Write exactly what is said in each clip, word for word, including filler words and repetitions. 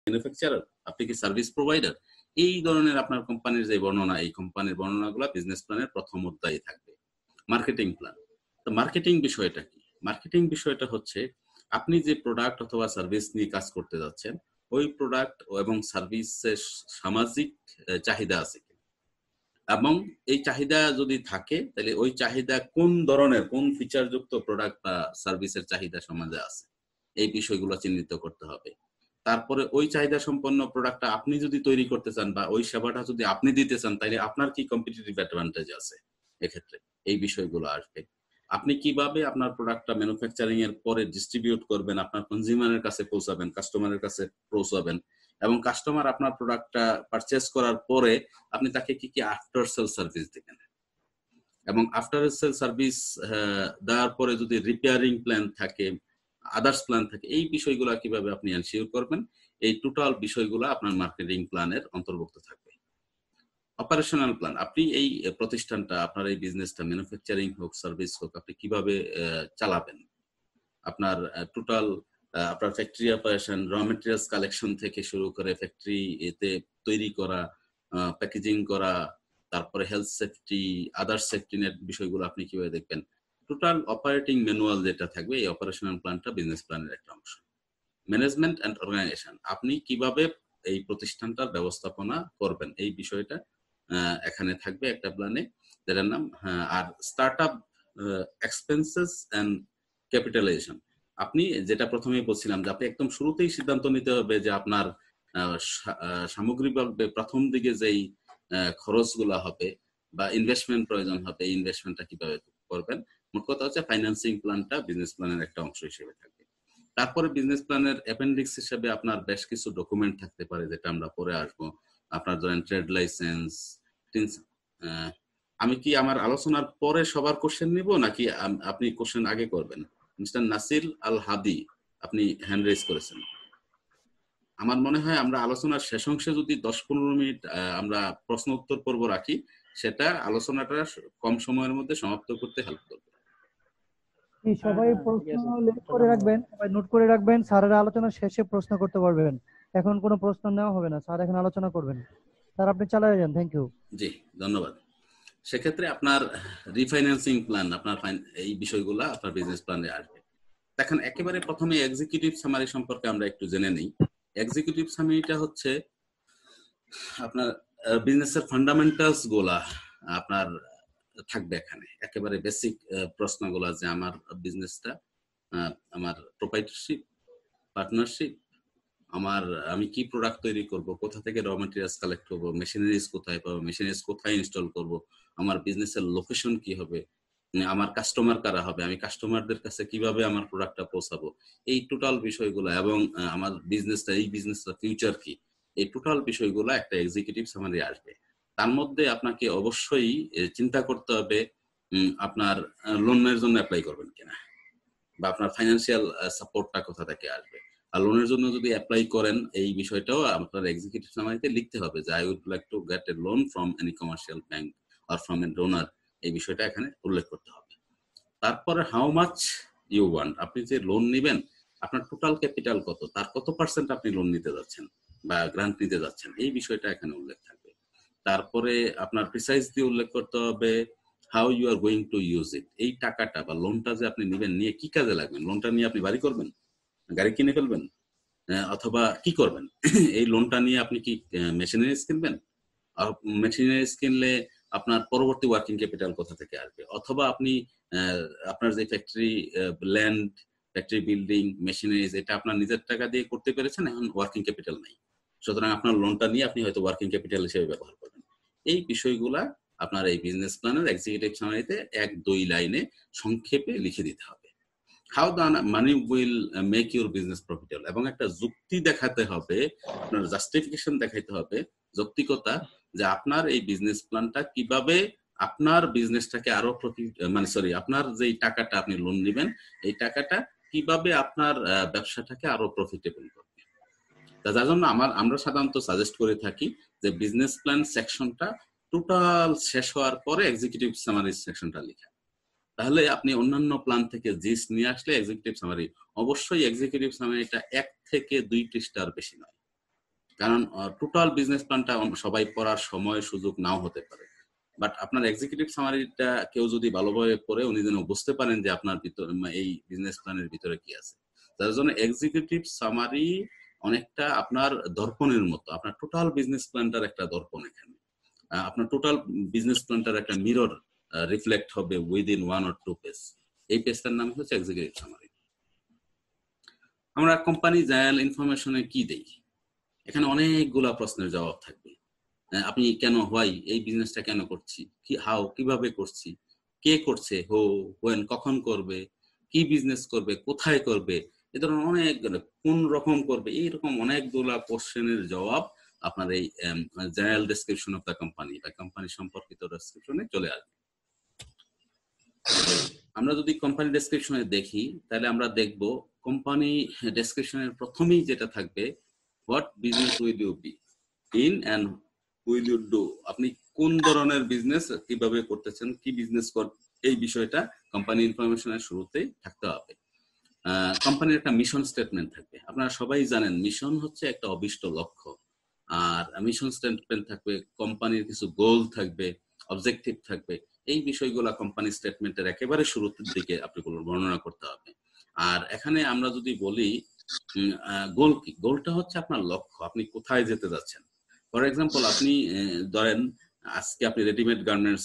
Manufacturer, আপনি কি service provider, এই ধরনের আপনার কোম্পানির যে বর্ণনা, এই কোম্পানির বর্ণনাগুলো বিজনেস প্ল্যানের প্রথম অধ্যায়ে থাকবে। মার্কেটিং প্ল্যান, তো মার্কেটিং বিষয়টা কি? মার্কেটিং বিষয়টা হচ্ছে আপনি যে প্রোডাক্ট অথবা সার্ভিস নিয়ে কাজ করতে যাচ্ছেন, ওই প্রোডাক্ট এবং সার্ভিসের সামাজিক চাহিদা আছে এবং এই চাহিদা যদি থাকে তাহলে ওই চাহিদা কোন ধরনের, কোন ফিচারযুক্ত প্রোডাক্ট বা সার্ভিসের চাহিদা সমাজে আছে, এই বিষয়গুলো চিহ্নিত করতে হবে। তারপরে ওই চাহিদা সম্পন্ন প্রোডাক্টটা আপনি যদি তৈরি করতে চান বা ওই সেবাটা যদি আপনি দিতে চান, তাহলে আপনার কি কম্পিটিটিভ অ্যাডভান্টেজ আছে এক্ষেত্রে, এই বিষয়গুলো আসবে। আপনি কিভাবে আপনার প্রোডাক্টটা ম্যানুফ্যাকচারিং এর পরে ডিস্ট্রিবিউট করবেন, আপনার কনজিউমারের কাছে পৌঁছাবেন, কাস্টমারের কাছে পৌঁছাবেন, এবং কাস্টমার আপনার প্রোডাক্টটা পারচেজ করার পরে আপনি তাকে কি কি আফটার সেল সার্ভিস দিবেন, এবং আফটার সেল সার্ভিস দেওয়ার পরে যদি রিপেয়ারিং প্ল্যান থাকে, আদার্স প্ল্যান থাকে, এই বিষয়গুলো কিভাবে আপনি এনশিওর করবেন, এই টোটাল বিষয়গুলো আপনার মার্কেটিং প্ল্যানের অন্তর্ভুক্ত থাকবে। অপারেশনাল প্ল্যান, আপনি এই প্রতিষ্ঠানটা, আপনার এই বিজনেসটা, ম্যানুফ্যাকচারিং হোক সার্ভিস হোক, আপনি কিভাবে চালাবেন, আপনার টোটাল আপনার factory operation, raw materials collection থেকে শুরু করে ফ্যাক্টরি এতে তৈরি করা, প্যাকেজিং করা, তারপরে health safety, other safety net বিষয়গুলো আপনি কিভাবে দেখবেন, টোটাল অপারেটিং ম্যানুয়াল যেটা থাকবে, এই অপারেশনাল প্ল্যানটা বিজনেস প্ল্যানের একটা অংশ। ম্যানেজমেন্ট অ্যান্ড অর্গানাইজেশন, আপনি কিভাবে এই প্রতিষ্ঠানটার ব্যবস্থাপনা করবেন, এই বিষয়টা এখানে থাকবে একটা প্ল্যানে, যেটার নাম। আর start up expenses and capitalization, আপনি যেটা প্রথমেই বলছিলাম যে আপনি একদম শুরুতেই সিদ্ধান্ত নিতে হবে যে আপনার সামগ্রিকভাবে প্রথম দিকে যেই খরচগুলো হবে বা ইনভেস্টমেন্ট প্রয়োজন হবে, এই ইনভেস্টমেন্টটা কিভাবে করবেন। মোট কথা হচ্ছে ফাইন্যান্সিং প্ল্যানটা বিজনেস প্ল্যানের একটা অংশ হিসেবে থাকবে। তারপরে বিজনেস প্ল্যানের অ্যাপেন্ডিক্স হিসেবে আপনার বেশ কিছু ডকুমেন্ট থাকতে পারে, যেটা আমরা পরে আসবো। আপনার ধরেন ট্রেড লাইসেন্স। আমি কি আমার আলোচনার পরে সবার কোশ্চেন নিব নাকি আপনি কোশ্চেন আগে করবেন? মিস্টার নাসির আল হাদি, আপনি হ্যান্ড রেজ করেছেন। আমার মনে হয় আমরা আলোচনার শেষ অংশে যদি দশ পনেরো মিনিট আমরা প্রশ্ন উত্তর পর্ব রাখি, সেটা আলোচনাটা কম সময়ের মধ্যে সমাপ্ত করতে হেল্প করবে। সবাই প্রশ্ন লিখ করে রাখবেন, সবাই নোট করে রাখবেন, স্যারের আলোচনা শেষে প্রশ্ন করতে পারবেন। এখন কোনো প্রশ্ন নেওয়া হবে না, স্যার এখন আলোচনা করবেন। স্যার আপনি চালিয়ে যান। Thank you. জি ধন্যবাদ। সেক্ষেত্রে আপনার রিফাইন্যান্সিং প্ল্যান, আপনার এই বিষয়গুলো আপনার বিজনেস প্ল্যানে আসবে। দেখেন একেবারে প্রথমে এক্সিকিউটিভ সামারি সম্পর্কে আমরা একটু জেনে নিই। এক্সিকিউটিভ সামারিটা হচ্ছে আপনার বিজনেসের ফান্ডামেন্টালস গুলা আপনার থাকবে এখানে, একেবারে বেসিক প্রশ্নগুলো, যে আমার বিজনেসটা, আমার প্রোপাইটারশিপ, পার্টনারশিপ, আমার আমি কি প্রোডাক্ট তৈরি করব, কোথা থেকে র মেটেরিয়ালস কালেক্ট করব, মেশিনারিজ কোথায় পাবো, মেশিনারিজ কোথায় ইনস্টল করব, আমার বিজনেসের লোকেশন কি হবে, আমার কাস্টমার কারা হবে, আমি কাস্টমারদের কাছে কিভাবে আমার প্রোডাক্টটা পৌঁছাবো, এই টোটাল বিষয়গুলো, এবং আমার বিজনেসটা, এই বিজনেসটা ফিউচার কি, এই টোটাল বিষয়গুলো একটা এক্সিকিউটিভ সামারি আসবে। তার মধ্যে আপনাকে অবশ্যই চিন্তা করতে হবে আপনার লোনের জন্য অ্যাপ্লাই করবেন কিনা, বা আপনার ফাইন্যান্সিয়াল সাপোর্টটা কোথা থেকে আসবে। আর লোনের জন্য যদি অ্যাপ্লাই করেন, এই বিষয়টাও আপনার এক্সিকিউটিভ সামারিতে লিখতে হবে যে I would like to get a loan from any commercial bank or from a donor, এই বিষয়টা এখানে উল্লেখ করতে হবে। তারপরে হাউ মাচ ইউ ওয়ান্ট, আপনি যে লোন নেবেন আপনার টোটাল ক্যাপিটাল কত, তার কত পার্সেন্ট আপনি লোন নিতে যাচ্ছেন বা গ্রান্ট নিতে যাচ্ছেন, এই বিষয়টা এখানে উল্লেখ থাকবে। তারপরে আপনার প্রিসাইজলি উল্লেখ করতে হবে how you are going to use it, এই টাকাটা বা লোনটা যে আপনি নেবেন, নিয়ে কি কাজে লাগবেন, লোনটা নিয়ে আপনি বাড়ি করবেন, গাড়ি কিনে ফেলবেন, অথবা কি করবেন, এই লোনটা নিয়ে আপনি কি মেশিনারিজ কিনবেন, মেশিনারিজ কিনলে আপনার পরবর্তী ওয়ার্কিং ক্যাপিটাল কোথা থেকে আসবে, অথবা আপনি আপনার যে factory land, factory building, machineries, এটা আপনার নিজের টাকা দিয়ে করতে পেরেছেন, এখন ওয়ার্কিং ক্যাপিটাল নাই, সুতরাং আপনার লোনটা নিয়ে আপনি হয়তো ওয়ার্কিং ক্যাপিটাল হিসেবে ব্যবহার করবেন। এই বিষয়গুলা আপনার এই বিজনেস প্ল্যানের এক্সিকিউটিভ সামারিতে এক দুই লাইনে সংক্ষেপে লিখে দিতে হবে। How the money will make your business profitable, এবং একটা যুক্তি দেখাতে হবে, আপনার জাস্টিফিকেশন দেখাইতে হবে, যৌক্তিকতা, যে আপনার এই বিজনেস প্ল্যানটা কিভাবে আপনার বিজনেসটাকে আরো প্রফিট, মানে সরি আপনার যে টাকাটা আপনি লোন নেবেন, এই টাকাটা কিভাবে আপনার ব্যবসাটাকে আরো প্রফিটেবল করবে। যার জন্য আমার আমরা সাধারণত সাজেস্ট করে থাকি যে বিজনেস প্ল্যান সেকশনটা টোটাল শেষ হওয়ার পরে এক্সিকিউটিভ সামারি সেকশনটা লেখা, তাহলে আপনি অন্যান্য প্ল্যান থেকে জিস নিয়ে আসলে এক্সিকিউটিভ সামারি, অবশ্যই এক্সিকিউটিভ সামারিটা এক থেকে দুই পৃষ্ঠার বেশি নয়, কারণ টোটাল বিজনেস প্ল্যানটা সবাই পড়ার সময় সুযোগ নাও হতে পারে, বাট আপনার এক্সিকিউটিভ সামারিটা কেউ যদি ভালোভাবে পড়ে উনি যেন বুঝতে পারেন যে আপনার ভিতরে এই বিজনেস প্ল্যানের ভিতরে কি আছে। তার জন্য এক্সিকিউটিভ সামারি অনেকটা আপনার দর্পণের মতো, আপনার টোটাল বিজনেস প্ল্যানটার একটা দর্পণ। এখানে আপনার টোটাল বিজনেস প্ল্যানটার একটা মিরর রিফ্লেক্ট হবে within one or two page. এই পেজটার নাম হচ্ছে এক্সিকিউটিভ সামারি। আমরা কোম্পানি জেনারেল ইনফরমেশনে কি দেই, এখানে অনেকগুলা প্রশ্নের জবাব থাকবে। আপনি কেন, হোয়াই, এই বিজনেসটা কেন করছি, কি হাউ, কিভাবে করছি, কে করছে, হো হোয়েন, কখন করবে, কি বিজনেস করবে, কোথায় করবে, এ ধরনের অনেক, কোন রকম করবে, এইরকম অনেকগুলা কোশ্চেনের জবাব আপনার এই general description of the company বা কোম্পানি সম্পর্কিত ডেসক্রিপশনে চলে আসবে। আমরা যদি কোম্পানি ডেসক্রিপশনে দেখি তাহলে আমরা দেখব কোম্পানি ডেসক্রিপশনের প্রথমেই যেটা থাকবে, what business will you be in and will you do, আপনি কোন ধরনের বিজনেস কিভাবে করতেছেন, কি বিজনেস কর, এই বিষয়টা কোম্পানি ইনফরমেশনের শুরুতেই থাকতে হবে। কোম্পানির একটা মিশন স্টেটমেন্ট থাকবে। আপনারা সবাই জানেন মিশন হচ্ছে একটা অভিষ্ট লক্ষ্য, আর মিশন স্টেটমেন্ট থাকবে, কোম্পানির কিছু গোল থাকবে, অবজেক্টিভ থাকবে। এই বিষয়গুলা কোম্পানি স্টেটমেন্টের একেবারে শুরুর দিকে আপনি বর্ণনা করতে হবে। আর এখানে আমরা যদি বলি গোল কি, গোলটা হচ্ছে আপনার লক্ষ্য, আপনি কোথায় যেতে যাচ্ছেন। ফর এক্সাম্পল, আপনি ধরেন আজকে আপনি রেডিমেড গার্মেন্টস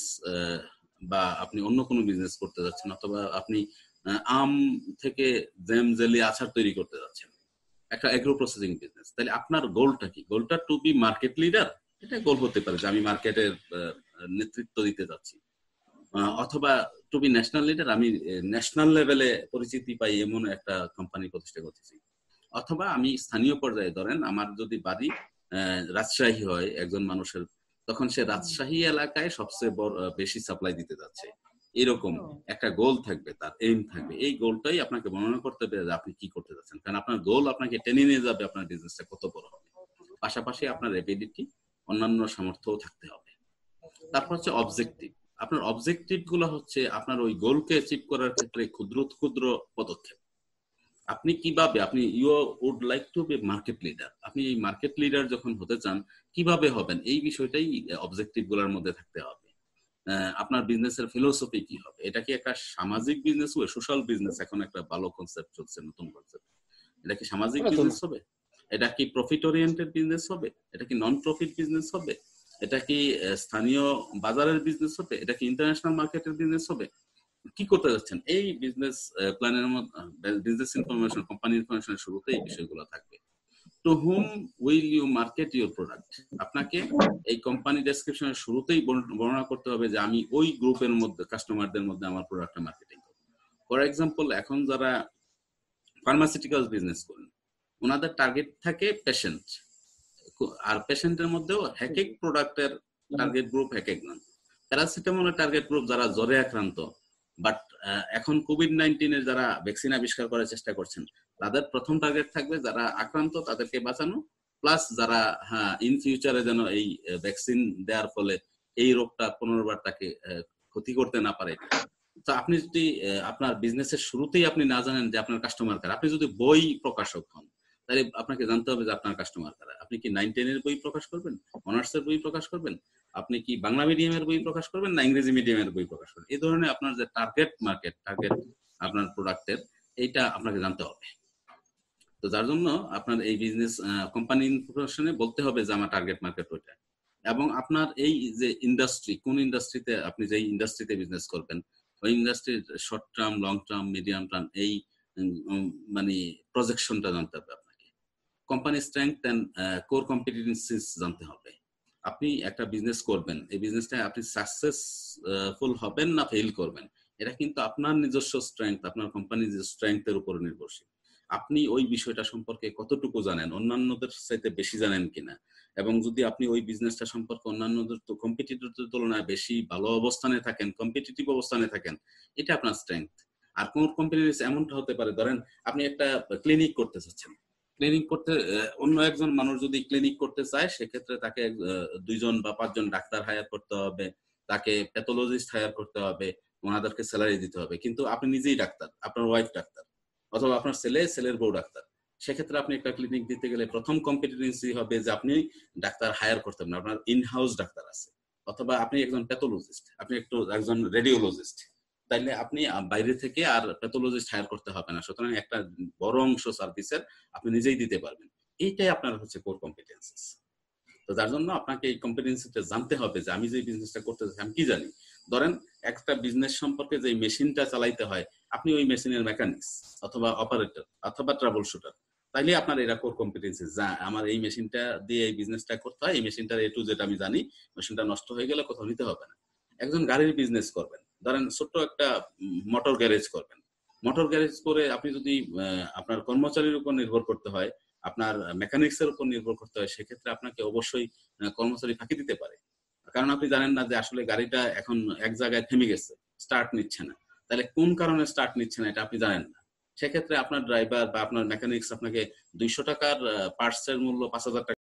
বা আপনি অন্য কোনো বিজনেস করতে যাচ্ছেন, অথবা আপনি আম থেকে জ্যাম জেলি আচার তৈরি করতে যাচ্ছেন, একটা এগ্রো প্রসেসিং বিজনেস। তাহলে আপনার গোলটা কি? গোলটা টু বি মার্কেট লিডার, এটা গোল হতে পারে যে আমি মার্কেটের নেতৃত্ব দিতে যাচ্ছি, অথবা টু বি ন্যাশনাল লিডার, আমি ন্যাশনাল লেভেলে পরিচিতি পাই এমন একটা কোম্পানি প্রতিষ্ঠা করতেছি, অথবা আমি স্থানীয় পর্যায়ে, ধরেন আমার যদি বাড়ি রাজশাহী হয় একজন মানুষের, তখন সে রাজশাহী এলাকায় সবচেয়ে বড় বেশি সাপ্লাই দিতে যাচ্ছে, এরকম একটা গোল থাকবে, তার এইম থাকবে। এই গোলটাই আপনাকে বর্ণনা করতে হবে যে আপনি কি করতে যাচ্ছেন, কারণ আপনার গোল আপনাকে টেনে নিয়ে যাবে আপনার বিজনেসটা কত বড় হবে। পাশাপাশি আপনার এবিলিটি, অন্যান্য সামর্থ্যও থাকতে হবে। তারপর হচ্ছে অবজেক্টিভ। আপনার অবজেক্টিভ গুলো হচ্ছে আপনার ওই গোলকে অ্যাচিভ করার ক্ষেত্রে ক্ষুদ্র ক্ষুদ্র পদক্ষেপ। আপনি কিভাবে, আপনি you would like to be market leader, আপনি এই মার্কেট লিডার যখন হতে চান কিভাবে হবেন, এই বিষয়টাই অবজেক্টিভ গুলোর মধ্যে থাকতে হবে। আপনার বিজনেসের ফিলোসফি কি হবে, এটা কি একটা সামাজিক বিজনেস হবে, সোশ্যাল বিজনেস, এখন একটা ভালো কনসেপ্ট চলছে, নতুন কনসেপ্ট, এটা কি সামাজিক বিজনেস হবে, এটা কি প্রফিট ওরিয়েন্টেড বিজনেস হবে, এটা কি নন প্রফিট বিজনেস হবে, এটা কি স্থানীয় বাজারের বিজনেস হবে, এটা কি ইন্টারন্যাশনাল মার্কেটের বিজনেস হবে, কি করতে যাচ্ছেন। এই বিজনেস প্ল্যানের মধ্যে, বিজনেস ইনফরমেশন, কোম্পানি ইনফরমেশনের শুরুতে এই বিষয়গুলো থাকবে। To whom will you market your product, আপনাকে এই কোম্পানি ডেসক্রিপশনের শুরুতেই বর্ণনা করতে হবে যে আমি ওই গ্রুপের মধ্যে, কাস্টমারদের মধ্যে আমার প্রোডাক্টটা মার্কেটিং করব। ফর এক্সাম্পল, এখন যারা ফার্মাসিউটিক্যাল বিজনেস করেন, ওনাদের টার্গেট থাকে পেশেন্ট, আর পেশেন্টের মধ্যেও এক এক প্রোডাক্টের টার্গেট গ্রুপ এক এক নাম। প্যারাসিটামলের টার্গেট গ্রুপ যারা জ্বরে আক্রান্ত, বাট এখন কোভিড নাইন্টিনের যারা ভ্যাকসিন আবিষ্কার করার চেষ্টা করছেন, তাদের প্রথম টার্গেট থাকবে যারা আক্রান্ত তাদেরকে বাঁচানো, প্লাস যারা হ্যাঁ ইন ফিউচারে যেন এই ভ্যাকসিন দেওয়ার ফলে এই রোগটা পুনর্বার তাকে ক্ষতি করতে না পারে। তো আপনি যদি আপনার বিজনেসের শুরুতেই আপনি না জানেন যে আপনার কাস্টমার কারা, আপনি যদি বই প্রকাশক হন তাহলে আপনাকে জানতে হবে যে আপনার কাস্টমার কারা। আপনি কি নাইন টেন এর বই প্রকাশ করবেন, অনার্স এর বই প্রকাশ করবেন, আপনি কি বাংলা মিডিয়ামের বই প্রকাশ করবেন না ইংরেজি মিডিয়ামের বই প্রকাশ করবেন, এই ধরনের আপনার যে টার্গেট মার্কেট, টার্গেট আপনার প্রোডাক্টের, এইটা আপনাকে জানতে হবে। তো যার জন্য আপনার এই বিজনেস কোম্পানি ইনফরমেশনে বলতে হবে যে আমার টার্গেট মার্কেট ওইটা, এবং আপনার এই যে ইন্ডাস্ট্রি, কোন ইন্ডাস্ট্রিতে আপনি যেই ইন্ডাস্ট্রিতে বিজনেস করবেন, ওই ইন্ডাস্ট্রির short term, long term, medium term, এই মানে প্রজেকশনটা জানতে হবে আপনাকে। Company strength and core competencies জানতে হবে। আপনি একটা বিজনেস করবেন, এই বিজনেসটা আপনি সাকসেসফুল হবেন না ফেল করবেন, এটা কিন্তু আপনার নিজস্ব স্ট্রেংথ, আপনার কোম্পানির যে স্ট্রেংথের উপর নির্ভরশীল। আপনি ওই বিষয়টা সম্পর্কে কতটুকু জানেন, অন্যান্যদের সাথে বেশি জানেন কিনা, এবং যদি আপনি ওই বিজনেসটা সম্পর্কে অন্যান্যদের কম্পিটিটরদের তুলনায় বেশি ভালো অবস্থানে থাকেন, কম্পিটিটিভ অবস্থানে থাকেন, এটা আপনার স্ট্রেংথ। আর কোন কোম্পানির এমনটা হতে পারে, ধরেন আপনি একটা ক্লিনিক করতে চাচ্ছেন, ক্লিনিক করতে অন্য একজন মানুষ যদি ক্লিনিক করতে চায়, সেক্ষেত্রে তাকে দুইজন বা পাঁচজন ডাক্তার হায়ার করতে হবে, তাকে প্যাথোলজিস্ট হায়ার করতে হবে, ওনাদেরকে স্যালারি দিতে হবে। কিন্তু আপনি নিজেই ডাক্তার, আপনার ওয়াইফ ডাক্তার, অথবা আপনার ছেলে, ছেলের বউ ডাক্তার, সেক্ষেত্রে আপনি একটা ক্লিনিক দিতে গেলে প্রথম কম্পিটেন্সি হবে যে আপনি ডাক্তার হায়ার করতে পারেন, আপনার ইন হাউস ডাক্তার আছে, অথবা আপনি একজন প্যাথোলজিস্ট, আপনি একটু একজন রেডিওলজিস্ট, তাইলে আপনি বাইরে থেকে আর প্যাথোলজিস্ট হায়ার করতে হবে না। সুতরাং একটা বড় অংশ সার্ভিসের আপনি নিজেই দিতে পারবেন। এইটাই আপনার হচ্ছে কোর কম্পিটেন্সিস। তো যার জন্য আপনাকে এই কম্পিটেন্সিটা জানতে হবে যে আমি যে বিজনেসটা করতে চাই আমি কি জানি। ধরেন একটা বিজনেস সম্পর্কে যে মেশিনটা চালাইতে হয়, আপনি ওই মেশিনের মেকানিক্স অথবা অপারেটর অথবা ট্রাবল শুটার, তাইলে আপনার এরা কোর কম্পিটেন্সি, যা আমার এই মেশিনটা দিয়ে এই বিজনেসটা করতে হয়, এই মেশিনটার এ টু জেড আমি জানি, মেশিনটা নষ্ট হয়ে গেলে কোথাও নিতে হবে না। একজন গাড়ির বিজনেস করবেন, ধরেন ছোট্ট একটা মোটর গ্যারেজ করবেন, মোটর গ্যারেজ করে আপনি যদি আপনার কর্মচারীর উপর নির্ভর করতে হয়, আপনার মেকানিক্স এর উপর নির্ভর করতে হয়, সেক্ষেত্রে আপনাকে অবশ্যই কর্মচারী ফাঁকি দিতে পারে। কারণ আপনি জানেন না যে আসলে গাড়িটা এখন এক জায়গায় থেমে গেছে, স্টার্ট নিচ্ছে না, তাহলে কোন কারণে স্টার্ট নিচ্ছে না এটা আপনি জানেন না। সেক্ষেত্রে আপনার ড্রাইভার বা আপনার মেকানিক্স আপনাকে দুইশো টাকার পার্টস এর মূল্য পাঁচ হাজার টাকা